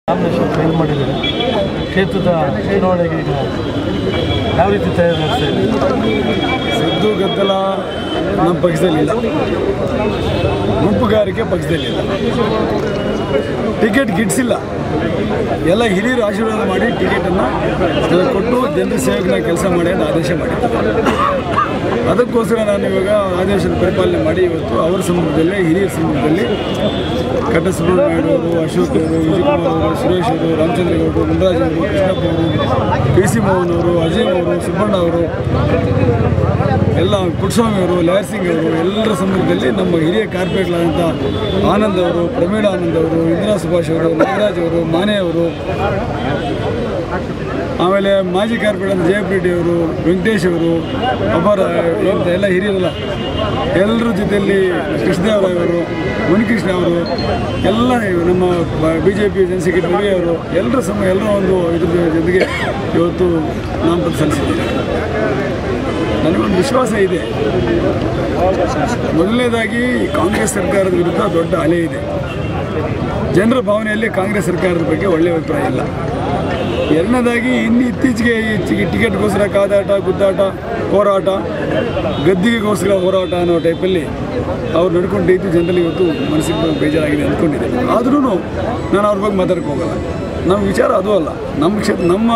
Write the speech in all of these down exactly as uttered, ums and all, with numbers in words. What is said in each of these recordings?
Nomination file ಮಾಡಿದ್ದಾರೆ. ಕ್ಷೇತ್ರದ ಚುನಾವಣೆಗೆ ಈಗ ಯಾವ ರೀತಿ ತಯಾರಿ ನಡೆಸ್ತಾ ಇದೆ? ಸದ್ದು ಗದ್ದಲ ನಮ್ಮ ಪಕ್ಷದಲ್ಲಿಲ್ಲ, ಗುಂಪುಗಾರಿಕೆ ಪಕ್ಷದಲ್ಲಿಲ್ಲ, ಟಿಕೆಟ್ ಗಿಡ್ಸಿಲ್ಲ. ಎಲ್ಲ ಹಿರಿಯರು ಆಶೀರ್ವಾದ ಮಾಡಿ ಟಿಕೆಟನ್ನು ಕೊಟ್ಟು ಜನರ ಸೇವಕನ ಕೆಲಸ ಮಾಡಿ ಅಂತ ಆದೇಶ ಮಾಡಿದ್ದಾರೆ. ಅದಕ್ಕೋಸ್ಕರ ನಾನು ಇವಾಗ ಆದೇಶದ ಪರಿಪಾಲನೆ ಮಾಡಿ ಇವತ್ತು ಅವರ ಸಂದರ್ಭದಲ್ಲೇ ಹಿರಿಯರ ಸಂದರ್ಭದಲ್ಲಿ ಕಟ್ಟ ಸುಬ್ರಹ್ಮಣ್ಯ ಅವರು, ಅಶೋಕ್ ಅವರು, ವಿಜಯಕುಮಾರ್ ಅವರು, ಸುರೇಶ್ ಅವರು, ರಾಮಚಂದ್ರಗೌಡರು, ಮುನ್ರಾಜ್ ಅವರು, ಕೃಷ್ಣಪ್ಪ ಅವರು, ಕೆ ಸಿ ಮೋಹನ್ ಅವರು, ಅಜಯ್ ಅವರು, ಸುಬ್ಬಣ್ಣ ಅವರು, ಎಲ್ಲ ಪುಟ್ಟಸ್ವಾಮಿ ಅವರು, ಲಯರ್ ಸಿಂಗ್ ಅವರು ಎಲ್ಲರ ಸಂದರ್ಭದಲ್ಲಿ ನಮ್ಮ ಹಿರಿಯ ಕಾರ್ಪೊರೇಟ್ಗಳಾದಂಥ ಆನಂದ್ ಅವರು, ಪ್ರಮೀಳ ಆನಂದ್ ಅವರು, ಇಂದಿರಾ ಸುಭಾಷ್ ಅವರು, ನಾಗರಾಜ್ ಅವರು, ಮಾನೆ ಅವರು, ಆಮೇಲೆ ಮಾಜಿ ಕಾರ್ಪೊರೇಟರ್ ಜಯಪ್ರೆಡ್ಡಿ ಅವರು, ವೆಂಕಟೇಶ್ ಅವರು, ಅಬ್ಬರ ಇಂಥ ಎಲ್ಲ ಹಿರಿಯರಲ್ಲ ಎಲ್ಲರ ಜೊತೆಯಲ್ಲಿ ಕೃಷ್ಣದೇವರಾಯ ಅವರು, ಮುನಿಕೃಷ್ಣ ಅವರು, ಎಲ್ಲ ನಮ್ಮ ಬಿ ಜೆ ಪಿ ಜನ ಸೆಕ್ರೆಟರಿ ಅವರು ಎಲ್ಲರ ಸಮ ಎಲ್ಲರ ಒಂದು ಇದ್ರ ಜೊತೆಗೆ ಇವತ್ತು ನಾಮಪತ್ರ ಸಲ್ಲಿಸಿದ್ದಾರೆ. ನನಗೊಂದು ವಿಶ್ವಾಸ ಇದೆ. ಮೊದಲನೇದಾಗಿ ಕಾಂಗ್ರೆಸ್ ಸರ್ಕಾರದ ವಿರುದ್ಧ ದೊಡ್ಡ ಅಲೆ ಇದೆ. ಜನರ ಭಾವನೆಯಲ್ಲಿ ಕಾಂಗ್ರೆಸ್ ಸರ್ಕಾರದ ಬಗ್ಗೆ ಒಳ್ಳೆಯ ಅಭಿಪ್ರಾಯ ಇಲ್ಲ. ಎರಡನೇದಾಗಿ ಇನ್ನು ಇತ್ತೀಚೆಗೆ ಈ ಟಿಕೆಟ್ಗೋಸ್ಕರ ಕಾದಾಟ, ಗುದ್ದಾಟ, ಹೋರಾಟ, ಗದ್ದಿಗೆಗೋಸ್ಕರ ಹೋರಾಟ ಅನ್ನೋ ಟೈಪಲ್ಲಿ ಅವ್ರು ನಡ್ಕೊಂಡು ರೀತಿ ಜನರಲ್ಲಿ ಇವತ್ತು ಮನಸ್ಸಿಗೆ ಬೇಜಾರಾಗಿದೆ ಅಂದ್ಕೊಂಡಿದ್ದಾರೆ. ಆದ್ರೂ ನಾನು ಅವ್ರ ಬಗ್ಗೆ ಮಾತಾಡಕ್ಕೆ ಹೋಗಲ್ಲ. ನಮ್ಮ ವಿಚಾರ ಅದು ಅಲ್ಲ. ನಮ್ಮ ಕ್ಷೇತ್ರ ನಮ್ಮ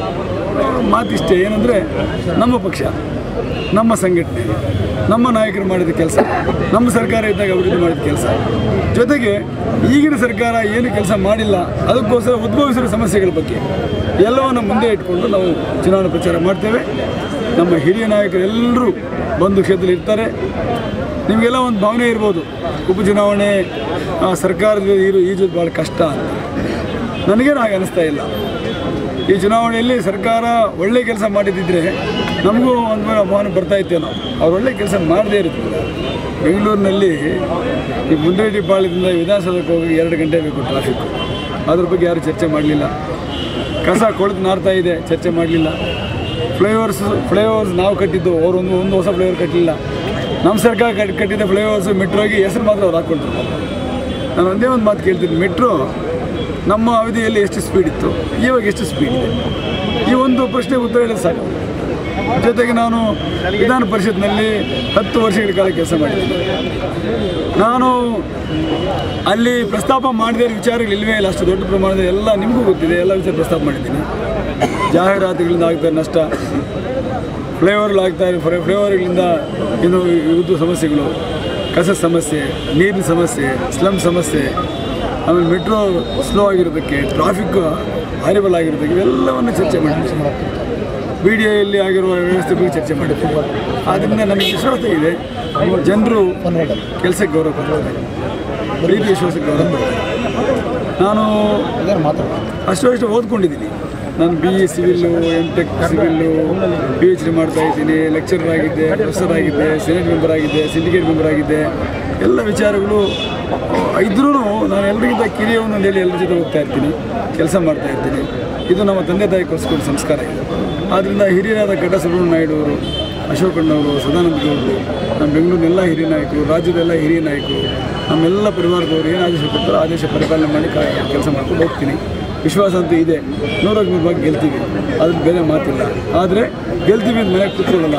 ಮಾತಿಷ್ಟೇ ಏನಂದರೆ, ನಮ್ಮ ಪಕ್ಷ, ನಮ್ಮ ಸಂಘಟನೆ, ನಮ್ಮ ನಾಯಕರು ಮಾಡಿದ ಕೆಲಸ, ನಮ್ಮ ಸರ್ಕಾರ ಇದ್ದಾಗ ಅಭಿವೃದ್ಧಿ ಮಾಡಿದ ಕೆಲಸ, ಜೊತೆಗೆ ಈಗಿನ ಸರ್ಕಾರ ಏನು ಕೆಲಸ ಮಾಡಿಲ್ಲ ಅದಕ್ಕೋಸ್ಕರ ಉದ್ಭವಿಸಿರೋ ಸಮಸ್ಯೆಗಳ ಬಗ್ಗೆ ಎಲ್ಲವನ್ನು ಮುಂದೆ ಇಟ್ಕೊಂಡು ನಾವು ಚುನಾವಣಾ ಪ್ರಚಾರ ಮಾಡ್ತೇವೆ. ನಮ್ಮ ಹಿರಿಯ ನಾಯಕರೆಲ್ಲರೂ ಬಂದು ಕ್ಷೇತ್ರದಲ್ಲಿ ಇರ್ತಾರೆ. ನಿಮಗೆಲ್ಲ ಒಂದು ಭಾವನೆ ಇರ್ಬೋದು, ಉಪಚುನಾವಣೆ ಸರ್ಕಾರದ ಇರು ಈಜೋದು ಭಾಳ ಕಷ್ಟ ಅಂತ. ನನಗೇನು ಹಾಗೆ ಅನ್ನಿಸ್ತಾ ಇಲ್ಲ. ಈ ಚುನಾವಣೆಯಲ್ಲಿ ಸರ್ಕಾರ ಒಳ್ಳೆ ಕೆಲಸ ಮಾಡಿದ್ದಿದ್ರೆ ನಮಗೂ ಒಂದು ಭಾವನೆ ಬರ್ತಾಯಿತ್ತೇವೆ. ನಾವು ಅವ್ರು ಒಳ್ಳೆ ಕೆಲಸ ಮಾಡದೇ ಇರ್ತೀವಿ. ಬೆಂಗಳೂರಿನಲ್ಲಿ ಈ ಮುಂಡೇಟಿ ಪಾಳ್ಯದಿಂದ ವಿಧಾನಸೌಧಕ್ಕೆ ಹೋಗಿ ಎರಡು ಗಂಟೆ ಬೇಕು ಟ್ರಾಫಿಕ್. ಅದ್ರ ಬಗ್ಗೆ ಯಾರು ಚರ್ಚೆ ಮಾಡಲಿಲ್ಲ. ಕಸ ಕೊಳೆತು ನಾರ್ತಾ ಇದೆ, ಚರ್ಚೆ ಮಾಡಲಿಲ್ಲ. ಫ್ಲೈಓವರ್ಸ್ ಫ್ಲೈಓವರ್ಸ್ ನಾವು ಕಟ್ಟಿದ್ದು, ಅವರು ಒಂದು ಒಂದು ಹೊಸ ಫ್ಲೈಓವರ್ ಕಟ್ಟಲಿಲ್ಲ. ನಮ್ಮ ಸರ್ಕಾರ ಕಟ್ ಕಟ್ಟಿದ್ದ ಫ್ಲೈಓವರ್ಸ್ ಮೆಟ್ರೋಗೆ ಹೆಸರು ಮಾತ್ರ ಅವ್ರು ಹಾಕ್ಕೊಂಡ್ರು. ನಾನು ಒಂದೇ ಒಂದು ಮಾತು ಕೇಳ್ತೀನಿ, ಮೆಟ್ರೋ ನಮ್ಮ ಅವಧಿಯಲ್ಲಿ ಎಷ್ಟು ಸ್ಪೀಡ್ ಇತ್ತು, ಇವಾಗ ಎಷ್ಟು ಸ್ಪೀಡ್ ಇದೆ? ಈ ಒಂದು ಪ್ರಶ್ನೆ ಉತ್ತರ ಹೇಳೋದು ಸಾಕು. ಜೊತೆಗೆ ನಾನು ವಿಧಾನ ಪರಿಷತ್ನಲ್ಲಿ ಹತ್ತು ವರ್ಷಗಳ ಕಾಲ ಕೆಲಸ ಮಾಡಿದ್ದೀನಿ. ನಾನು ಅಲ್ಲಿ ಪ್ರಸ್ತಾಪ ಮಾಡದೇ ವಿಚಾರಗಳು ಇಲ್ಲವೇ ಇಲ್ಲ. ಅಷ್ಟು ದೊಡ್ಡ ಪ್ರಮಾಣದ ಎಲ್ಲ ನಿಮಗೂ ಗೊತ್ತಿದೆ, ಎಲ್ಲ ವಿಚಾರ ಪ್ರಸ್ತಾಪ ಮಾಡಿದ್ದೀನಿ. ಜಾಹೀರಾತುಗಳಿಂದ ಆಗ್ತಾರೆ ನಷ್ಟ, ಫ್ಲೈಓವರ್ಗಳಾಗ್ತಾರೆ, ಫ್ಲೈ ಫ್ಲೈಓವರ್ಗಳಿಂದ ಇನ್ನು ಇವುದು ಸಮಸ್ಯೆಗಳು, ಕಸ ಸಮಸ್ಯೆ, ನೀರಿನ ಸಮಸ್ಯೆ, ಸ್ಲಮ್ ಸಮಸ್ಯೆ, ಆಮೇಲೆ ಮೆಟ್ರೋ ಸ್ಲೋ ಆಗಿರೋದಕ್ಕೆ, ಟ್ರಾಫಿಕ್ ಹಾರಿಬಲ್ ಆಗಿರೋದಕ್ಕೆ ಇವೆಲ್ಲವನ್ನು ಚರ್ಚೆ ಮಾಡಿದ್ದೀವಿ. ಬಿ ಡಿ ಎಲ್ಲಿ ಆಗಿರುವ ವ್ಯವಸ್ಥೆ ಬಗ್ಗೆ ಚರ್ಚೆ ಮಾಡಿದ್ದೀವಿ. ಆದ್ದರಿಂದ ನನಗೆ ವಿಶ್ವಾಸ ಇದೆ, ಜನರು ಕೆಲಸಕ್ಕೆ ಗೌರವ ಕೊಡ್ತಾರೆ, ಪ್ರೀತಿ ವಿಶ್ವಾಸಕ್ಕೆ ಗೌರವ ಕೊಡ್ತಾರೆ. ನಾನು ಅಷ್ಟು ಅಷ್ಟು ಓದ್ಕೊಂಡಿದ್ದೀನಿ. ನಾನು B E civil, M tech civil, P H D ಮಾಡ್ತಾ ಇದ್ದೀನಿ, ಲೆಕ್ಚರರ್ ಆಗಿದ್ದೆ, ಪ್ರೊಫೆಸರ್ ಆಗಿದ್ದೆ, ಸೆನೆಟ್ ಮೆಂಬರ್ ಆಗಿದ್ದೆ, ಸಿಂಡಿಕೇಟ್ ಮೆಂಬರ್ ಆಗಿದ್ದೆ. ಎಲ್ಲ ವಿಚಾರಗಳು ಇದ್ರೂ ನಾನು ಎಲ್ಲರಿಗಿಂತ ಕಿರಿಯವನು ಹೇಳಿ ಎಲ್ಲರ ಜೊತೆ ಹೋಗ್ತಾ ಇರ್ತೀನಿ, ಕೆಲಸ ಮಾಡ್ತಾ ಇರ್ತೀನಿ. ಇದು ನಮ್ಮ ತಂದೆ ತಾಯಿ ಕೊಡಿಸ್ಕೊಂಡು ಸಂಸ್ಕಾರ ಇದೆ. ಆದ್ದರಿಂದ ಹಿರಿಯರಾದ ಕಟ್ಟ ಸುಬ್ರಹ್ಮಣ್ಯ ನಾಯ್ಡು ಅವರು, ಅಶೋಕಣ್ಣವರು, ಸದಾನಂದ ಗೌಡರು, ನಮ್ಮ ಬೆಂಗಳೂರಿನೆಲ್ಲ ಹಿರಿಯ ನಾಯಕರು, ರಾಜ್ಯದೆಲ್ಲ ಹಿರಿಯ ನಾಯಕರು, ನಮ್ಮೆಲ್ಲ ಪರಿವಾರದವರು ಏನು ಆದೇಶ ಕೊಡ್ತಾರೋ ಆದೇಶ ಪರಿಪಾಲನೆ ಮಾಡಿ ಕೆಲಸ ಮಾಡ್ಕೊಂಡು ಹೋಗ್ತೀನಿ. ವಿಶ್ವಾಸ ಅಂತೂ ಇದೆ, ನೂರಕ್ಕೆ ನೂರು ಭಾಗ ಗೆಲ್ತೀವಿ, ಅದ್ರ ಬೇರೆ ಮಾತಿಲ್ಲ. ಆದರೆ ಗೆಲ್ತೀವಿ ಅಂತ ಮನೆಗೆ ಕೂತ್ಕೊಳ್ಳಲ್ಲ.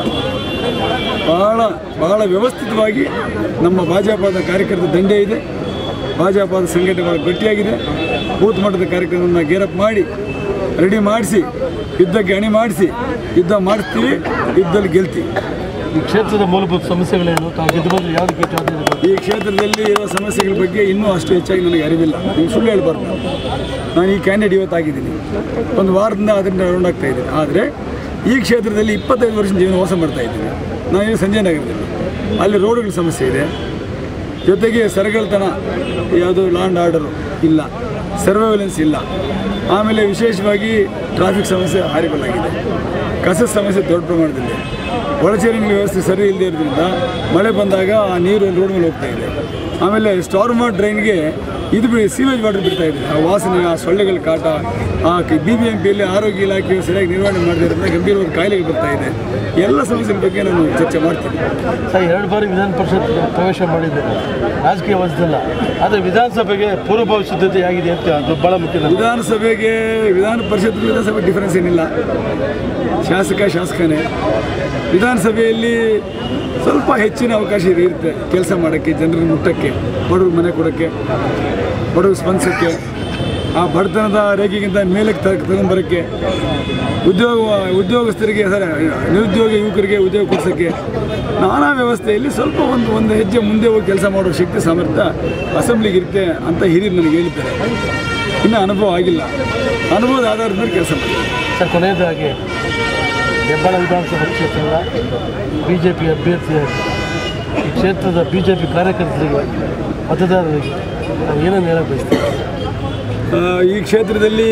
ಭಾಳ ಭಾಳ ವ್ಯವಸ್ಥಿತವಾಗಿ ನಮ್ಮ ಭಾಜಪದ ಕಾರ್ಯಕರ್ತರ ದಂಡೆ ಇದೆ. ಭಾಜಪದ ಸಂಘಟನೆ ಭಾಳ ಗಟ್ಟಿಯಾಗಿದೆ. ಬೂತ್ ಮಟ್ಟದ ಕಾರ್ಯಕ್ರಮವನ್ನು ಗೇರಪ್ ಮಾಡಿ ರೆಡಿ ಮಾಡಿಸಿ ಯುದ್ಧಕ್ಕೆ ಅಣಿ ಮಾಡಿಸಿ ಯುದ್ಧ ಮಾಡಿಸ್ತೀವಿ, ಯುದ್ಧದಲ್ಲಿ ಗೆಲ್ತೀವಿ. ಈ ಕ್ಷೇತ್ರದ ಮೂಲಭೂತ ಸಮಸ್ಯೆಗಳೇನು? ತಾವು ಗೆದ್ದು ಬಂದರೆ ಯಾವುದು? ಈ ಕ್ಷೇತ್ರದಲ್ಲಿ ಇರೋ ಸಮಸ್ಯೆಗಳ ಬಗ್ಗೆ ಇನ್ನೂ ಅಷ್ಟು ಹೆಚ್ಚಾಗಿ ನನಗೆ ಅರಿವಿಲ್ಲ. ನೀವು ಸುಳ್ಳು ಹೇಳ್ಬಾರ್ದು. ನಾನು ಈ ಕ್ಯಾಂಡಿಡೇಟ್ ಇವತ್ತಾಗಿದ್ದೀನಿ, ಒಂದು ವಾರದಿಂದ ಅದರಿಂದ ರೌಂಡ್ ಆಗ್ತಾ ಇದ್ದೀನಿ. ಆದರೆ ಈ ಕ್ಷೇತ್ರದಲ್ಲಿ ಇಪ್ಪತ್ತೈದು ವರ್ಷ ಜೀವನ ವಾಸ ಮಾಡ್ತಾ ಇದ್ದೀನಿ. ನಾನು ಸಂಜಯ್ ನಗರದಲ್ಲಿ, ಅಲ್ಲಿ ರೋಡ್ಗಳ ಸಮಸ್ಯೆ ಇದೆ, ಜೊತೆಗೆ ಸರಗಳ್ತನ, ಯಾವುದು ಲಾ ಆ್ಯಂಡ್ ಆರ್ಡರು ಇಲ್ಲ, ಸರ್ವೈಲೆನ್ಸ್ ಇಲ್ಲ. ಆಮೇಲೆ ವಿಶೇಷವಾಗಿ ಟ್ರಾಫಿಕ್ ಸಮಸ್ಯೆ ಹಾರಿಬಲ್ ಆಗಿದೆ, ಕಸದ ಸಮಸ್ಯೆ ದೊಡ್ಡ ಪ್ರಮಾಣದಲ್ಲಿ, ಒಳಚರಂಡಿ ವ್ಯವಸ್ಥೆ ಸರಿ ಇಲ್ಲದೆ ಇರೋದ್ರಿಂದ ಮಳೆ ಬಂದಾಗ ಆ ನೀರು ರೋಡ್ ಮೇಲೆ ಹೋಗ್ತಾ ಇದೆ. ಆಮೇಲೆ ಸ್ಟಾರ್ಮ್ ವಾಟರ್ ಡ್ರೈನ್ಗೆ ಇದು ಬಿಡಿ ಸೀವೇಜ್ ವಾಟರ್ ಬಿಡ್ತಾ ಇದೆ. ಆ ವಾಸನೆ, ಆ ಸೊಳ್ಳೆಗಳ ಕಾಟ, ಆ ಬಿ ಬಿ ಎಂ ಪಿಯಲ್ಲಿ ಆರೋಗ್ಯ ಇಲಾಖೆಯು ಸರಿಯಾಗಿ ನಿರ್ವಹಣೆ ಮಾಡದಿರೋದ್ರಿಂದ ಗಂಭೀರವಾದ ಕಾಯಿಲೆಗಳು ಬರ್ತಾ ಇದೆ. ಎಲ್ಲ ಸಮಸ್ಯೆಗಳ ಬಗ್ಗೆ ನಾನು ಚರ್ಚೆ ಮಾಡ್ತೀನಿ. ಸರ್, ಎರಡು ಬಾರಿ ವಿಧಾನ ಪರಿಷತ್ ಪ್ರವೇಶ ಮಾಡಿದ್ದೇನೆ, ರಾಜಕೀಯ ವಯಸ್ಸಲ್ಲ, ಆದರೆ ವಿಧಾನಸಭೆಗೆ ಪೂರ್ವಭಾವಿ ಸಿದ್ಧತೆ ಆಗಿದೆ ಅಂತ ಅದು ಭಾಳ ಮುಖ್ಯ. ವಿಧಾನಸಭೆಗೆ ವಿಧಾನ ಪರಿಷತ್ ವಿಧಾನಸಭೆ ಡಿಫರೆನ್ಸ್ ಏನಿಲ್ಲ, ಶಾಸಕ ಶಾಸಕನೇ. ವಿಧಾನಸಭೆಯಲ್ಲಿ ಸ್ವಲ್ಪ ಹೆಚ್ಚಿನ ಅವಕಾಶ ಇರುತ್ತೆ ಕೆಲಸ ಮಾಡೋಕ್ಕೆ, ಜನರನ್ನು ಮುಟ್ಟಕ್ಕೆ, ಬಡವ್ರಿಗೆ ಮನೆ ಕೊಡೋಕ್ಕೆ, ಬಡವ್ರಿಗೆ ಸ್ಪಂದಿಸೋಕ್ಕೆ, ಆ ಬಡತನದ ರೇಖೆಗಿಂತ ಮೇಲಕ್ಕೆ ತಗೊಂಬರೋಕ್ಕೆ, ಉದ್ಯೋಗ ಉದ್ಯೋಗಸ್ಥರಿಗೆ ಸರ ನಿರುದ್ಯೋಗ ಯುವಕರಿಗೆ ಉದ್ಯೋಗ ಕೊಡಿಸೋಕ್ಕೆ, ನಾನಾ ವ್ಯವಸ್ಥೆಯಲ್ಲಿ ಸ್ವಲ್ಪ ಒಂದು ಒಂದು ಹೆಜ್ಜೆ ಮುಂದೆ ಹೋಗಿ ಕೆಲಸ ಮಾಡೋ ಶಕ್ತಿ ಸಾಮರ್ಥ್ಯ ಅಸೆಂಬ್ಲಿಗೆ ಇರುತ್ತೆ ಅಂತ ಹಿರಿಯರು ನನಗೆ ಹೇಳಿದ್ದಾರೆ. ಇನ್ನೂ ಅನುಭವ ಆಗಿಲ್ಲ, ಅನುಭವದ ಆಧಾರದ ಮೇಲೆ ಕೆಲಸ ಮಾಡ್ತಾರೆ. ಸರ್, ಕೊನೆಯದಾಗಿ ಹೆಬ್ಬಾಳ ವಿಧಾನಸಭಾ ಕ್ಷೇತ್ರದ ಬಿ ಜೆ ಪಿ ಅಭ್ಯರ್ಥಿಯಾಗಿ ಈ ಕ್ಷೇತ್ರದ ಬಿ ಜೆ ಪಿ ಕಾರ್ಯಕರ್ತರಿಗೆ, ಮತದಾರರಿಗೆ ನಾವು ಏನನ್ನು ಹೇಳಕ್ಕೆ ಬಯಸ್ತೀವಿ? ಈ ಕ್ಷೇತ್ರದಲ್ಲಿ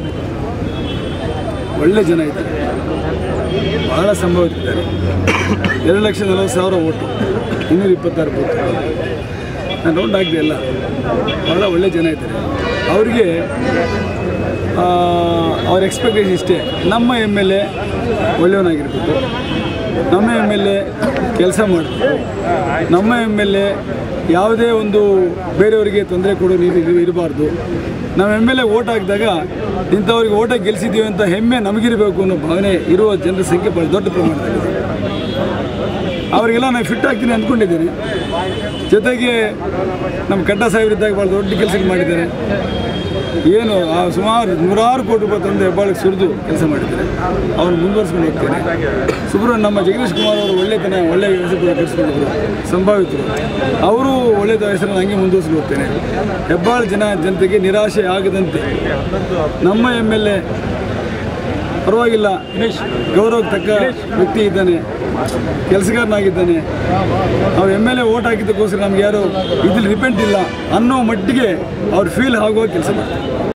ಒಳ್ಳೆ ಜನ ಇದ್ದಾರೆ, ಬಹಳ ಸಂಭವಿಸಿದ್ದಾರೆ. ಎರಡು ಲಕ್ಷ ನಲವತ್ತು ಸಾವಿರ ಓಟು, ಇನ್ನೂರ ಇಪ್ಪತ್ತಾರು ಬೂತ್. ನಾನು ರೌಂಡ್ ಆಗಿದೆ ಎಲ್ಲ, ಭಾಳ ಒಳ್ಳೆ ಜನ ಇದ್ದಾರೆ. ಅವರಿಗೆ ಅವ್ರ ಎಕ್ಸ್ಪೆಕ್ಟೇಷನ್ ಇಷ್ಟೇ, ನಮ್ಮ ಎಮ್ ಎಲ್ ಎ ಒಳ್ಳೆಯವನಾಗಿರ್ಬೇಕು, ನಮ್ಮ ಎಮ್ ಎಲ್ ಎ ಕೆಲಸ ಮಾಡಬೇಕು, ನಮ್ಮ ಎಮ್ ಎಲ್ ಎ ಯಾವುದೇ ಒಂದು ಬೇರೆಯವರಿಗೆ ತೊಂದರೆ ಕೊಡೋ ನೀರು ಇರಬಾರ್ದು. ನಾವು ಎಮ್ ಎಲ್ ಎ ಓಟ್ ಹಾಕಿದಾಗ ಇಂಥವ್ರಿಗೆ ಓಟಾಗಿ ಗೆಲ್ಲಿಸಿದ್ದೀವಿ ಅಂತ ಹೆಮ್ಮೆ ನಮಗಿರಬೇಕು ಅನ್ನೋ ಭಾವನೆ ಇರುವ ಜನರ ಸಂಖ್ಯೆ ಭಾಳ ದೊಡ್ಡ ಪ್ರಮಾಣದಲ್ಲಿದೆ. ಅವರಿಗೆಲ್ಲ ನಾನು ಫಿಟ್ ಆಗ್ತೀನಿ ಅಂದ್ಕೊಂಡಿದ್ದೀನಿ. ಜೊತೆಗೆ ನಮ್ಮ ಕಡ್ಡ ಸಾಹೇಬರಿದ್ದಾಗ ಭಾಳ ದೊಡ್ಡ ಕೆಲಸ ಮಾಡಿದ್ದಾರೆ. ಏನು ಆ ಸುಮಾರು ನೂರಾರು ಕೋಟಿ ರೂಪಾಯಿ ತಂದು ಹೆಬ್ಬಾಳಿಗೆ ಸುರಿದು ಕೆಲಸ ಮಾಡಿದ್ದಾರೆ. ಅವ್ರು ಮುಂದುವರ್ಸ್ಕೊಂಡು ಹೋಗ್ತೇನೆ. ಸುಬ್ರಹ್ಮಣ್ಯ ನಮ್ಮ ಜಗದೀಶ್ ಕುಮಾರ್ ಅವರು ಒಳ್ಳೆತನ ಒಳ್ಳೆ ಹೆಸರು ಬೆಳೆಸ್ಕೊಂಡಿದ್ರು, ಸಂಭಾವಿತರು. ಅವರು ಒಳ್ಳೆಯ ಹೆಸರನ್ನು ಹಂಗೆ ಮುಂದುವರ್ಸ್ಕೊಂಡು ಹೋಗ್ತೇನೆ. ಹೆಬ್ಬಾಳು ಜನ ಜನತೆಗೆ ನಿರಾಶೆ ಆಗದಂತೆ ನಮ್ಮ ಎಮ್ ಎಲ್ ಎ ಪರವಾಗಿಲ್ಲ, ಗೌರವಕ್ಕೆ ತಕ್ಕ ವ್ಯಕ್ತಿ ಇದ್ದಾನೆ, ಕೆಲಸಗಾರನಾಗಿದ್ದಾನೆ. ಅವ್ರು ಎಮ್ ಎಲ್ ಎ ಓಟ್ ಹಾಕಿದ್ದಕ್ಕೋಸ್ಕರ ನಮ್ಗೆ ಯಾರು ಇದ್ರಲ್ಲಿ ರಿಪೆಂಟ್ ಇಲ್ಲ ಅನ್ನೋ ಮಟ್ಟಿಗೆ ಅವ್ರು ಫೀಲ್ ಆಗುವ ಕೆಲಸ ಮಾಡ್ತಾರೆ.